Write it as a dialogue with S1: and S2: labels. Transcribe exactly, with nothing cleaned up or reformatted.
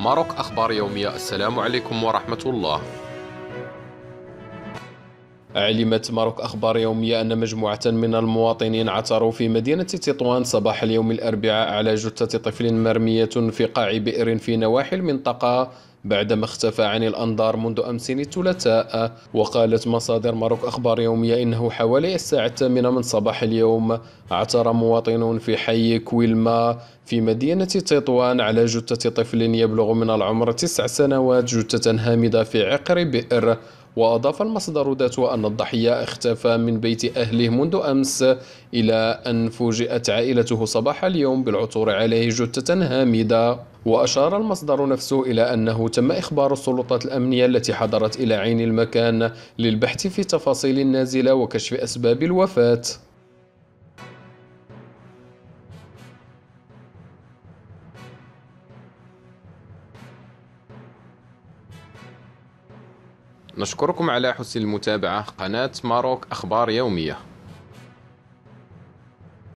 S1: ماروك أخبار يومية. السلام عليكم ورحمة الله. علمت ماروك أخبار يومية أن مجموعة من المواطنين عثروا في مدينة تطوان صباح اليوم الأربعاء على جثة طفل مرمية في قاع بئر في نواحي المنطقة بعدما اختفى عن الأنظار منذ أمس الثلاثاء. وقالت مصادر ماروك أخبار يومية إنه حوالي الساعة الثامنة من صباح اليوم عثر مواطنون في حي كويلما في مدينة تطوان على جثة طفل يبلغ من العمر تسع سنوات، جثة هامدة في عقر بئر. وأضاف المصدر ذاته أن الضحية اختفى من بيت أهله منذ أمس، إلى أن فوجئت عائلته صباح اليوم بالعثور عليه جثة هامدة. وأشار المصدر نفسه إلى أنه تم إخبار السلطات الأمنية التي حضرت إلى عين المكان للبحث في تفاصيل النازلة وكشف أسباب الوفاة. نشكركم على حسن المتابعة. قناة ماروك أخبار يومية.